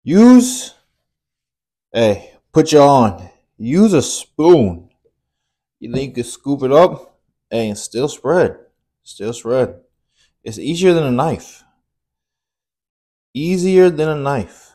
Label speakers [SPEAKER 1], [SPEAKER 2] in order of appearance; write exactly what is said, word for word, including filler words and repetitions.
[SPEAKER 1] Use, hey, put you on. Use a spoon. You think you can scoop it up, hey, and still spread. Still spread. It's easier than a knife. Easier than a knife.